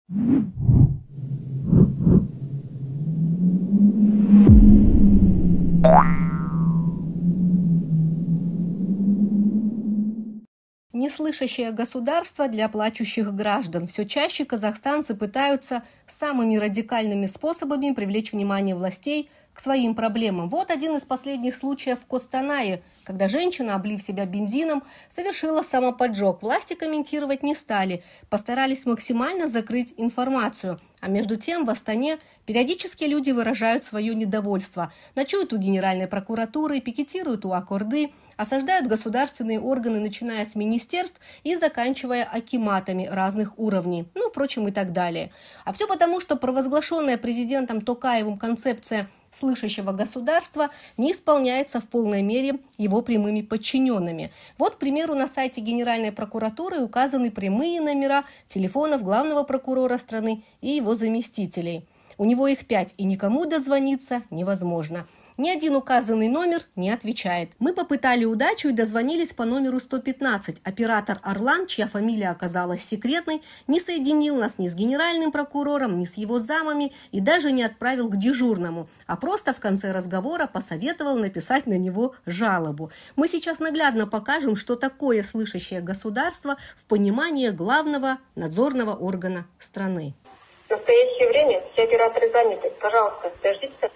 Неслышащее государство для плачущих граждан. Все чаще казахстанцы пытаются самыми радикальными способами привлечь внимание властей к своим проблемам. Вот один из последних случаев в Костанае, когда женщина, облив себя бензином, совершила самоподжог. Власти комментировать не стали, постарались максимально закрыть информацию. А между тем в Астане периодически люди выражают свое недовольство. Ночуют у Генеральной прокуратуры, пикетируют у Акорды, осаждают государственные органы, начиная с министерств и заканчивая акиматами разных уровней. Ну, впрочем, и так далее. А все потому, что провозглашенная президентом Токаевым концепция слышащего государства не исполняется в полной мере его прямыми подчиненными. Вот, к примеру, на сайте Генеральной прокуратуры указаны прямые номера телефонов главного прокурора страны и его заместителей. У него их 5, и никому дозвониться невозможно. Ни один указанный номер не отвечает. Мы попытали удачу и дозвонились по номеру 115. Оператор Орлан, чья фамилия оказалась секретной, не соединил нас ни с генеральным прокурором, ни с его замами и даже не отправил к дежурному, а просто в конце разговора посоветовал написать на него жалобу. Мы сейчас наглядно покажем, что такое слышащее государство в понимании главного надзорного органа страны. В настоящее время все операторы заняты. Пожалуйста, дождитесь.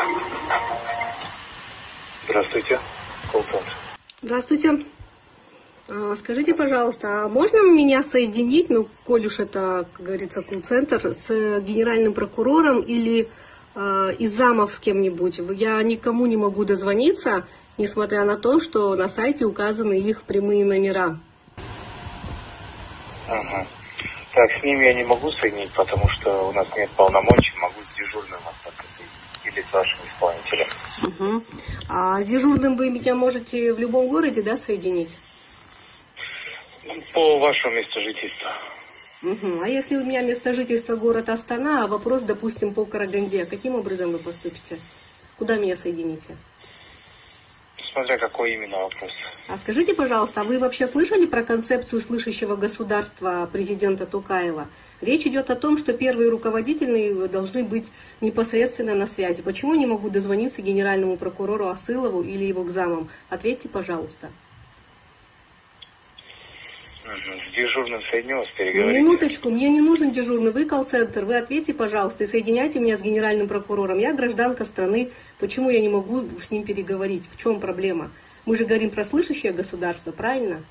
Здравствуйте, колл-центр. Здравствуйте. Скажите, пожалуйста, а можно меня соединить, коль уж это, как говорится, колл-центр, с генеральным прокурором или из замов с кем-нибудь? Я никому не могу дозвониться, несмотря на то, что на сайте указаны их прямые номера. Ага. Так, с ними я не могу соединить, потому что у нас нет полномочий, могу с дежурным остаться или с вашим исполнителем. Угу. А дежурным вы меня можете в любом городе, да, соединить? По вашему месту жительства. Угу. А если у меня место жительства город Астана, а вопрос, допустим, по Караганде, каким образом вы поступите? Куда меня соедините? Смотря какой именно вопрос. А скажите, пожалуйста, а вы вообще слышали про концепцию слышащего государства президента Токаева? Речь идет о том, что первые руководители должны быть непосредственно на связи. Почему не могу дозвониться генеральному прокурору Асылову или его к замам? Ответьте, пожалуйста. С дежурным соединю вас, переговорите. Минуточку, мне не нужен дежурный, вы колл-центр, вы ответьте, пожалуйста, и соединяйте меня с генеральным прокурором. Я гражданка страны, почему я не могу с ним переговорить? В чем проблема? Мы же говорим про слышащее государство, правильно?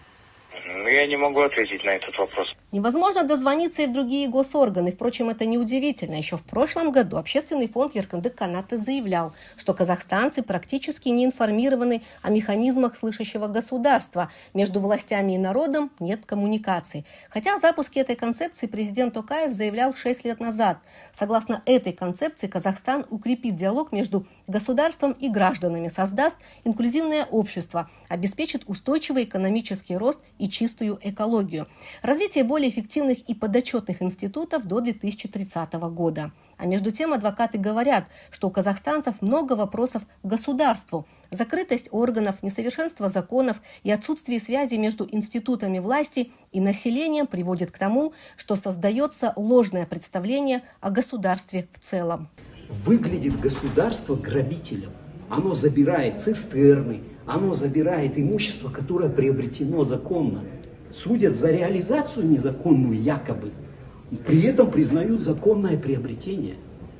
Я не могу ответить на этот вопрос. Невозможно дозвониться и в другие госорганы. Впрочем, это неудивительно. Еще в прошлом году Общественный фонд Еркандык Канаты заявлял, что казахстанцы практически не информированы о механизмах слышащего государства. Между властями и народом нет коммуникаций. Хотя о запуске этой концепции президент Токаев заявлял 6 лет назад. Согласно этой концепции, Казахстан укрепит диалог между государством и гражданами, создаст инклюзивное общество, обеспечит устойчивый экономический рост и чистую экологию. Развитие более эффективных и подотчетных институтов до 2030 года. А между тем адвокаты говорят, что у казахстанцев много вопросов к государству. Закрытость органов, несовершенство законов и отсутствие связи между институтами власти и населением приводит к тому, что создается ложное представление о государстве в целом. Выглядит государство грабителем. Оно забирает цистерны, оно забирает имущество, которое приобретено законно. Судят за реализацию незаконную якобы, при этом признают законное приобретение.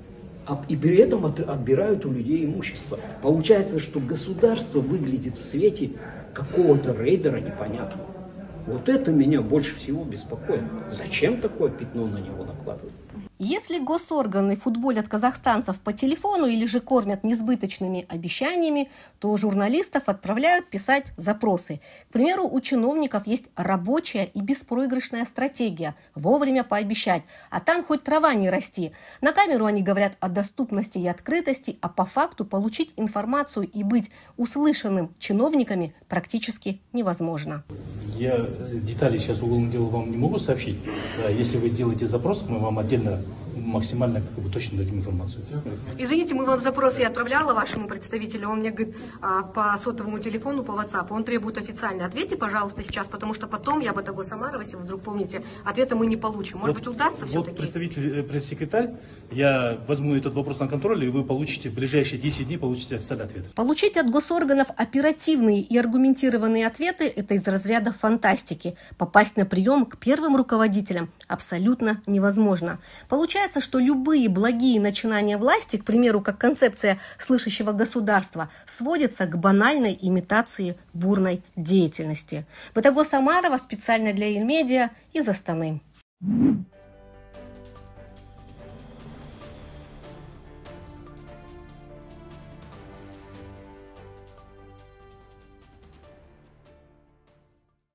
И при этом отбирают у людей имущество. Получается, что государство выглядит в свете какого-то рейдера непонятного. Вот это меня больше всего беспокоит. Зачем такое пятно на него накладывать? Если госорганы футболят казахстанцев по телефону или же кормят несбыточными обещаниями, то журналистов отправляют писать запросы. К примеру, у чиновников есть рабочая и беспроигрышная стратегия – вовремя пообещать, а там хоть трава не расти. На камеру они говорят о доступности и открытости, а по факту получить информацию и быть услышанным чиновниками практически невозможно. Я детали сейчас уголовного дела вам не могу сообщить. Если вы сделаете запрос, мы вам отдельно максимально точно дадим информацию. Извините, мы вам запрос я отправляла вашему представителю, он мне говорит по сотовому телефону, по WhatsApp, он требует официально. Ответьте, пожалуйста, сейчас, потому что потом, я Батагой Самарова, если вы вдруг помните, ответа мы не получим. Может быть, удастся все-таки? Представитель, пресс-секретарь, я возьму этот вопрос на контроль, и вы получите в ближайшие 10 дней получите официальный ответ. Получить от госорганов оперативные и аргументированные ответы – это из разряда фантастики. Попасть на прием к первым руководителям абсолютно невозможно. Получается, что любые благие начинания власти, к примеру, как концепция слышащего государства, сводятся к банальной имитации бурной деятельности. Батагой Самарова специально для Ильмедиа из Астаны.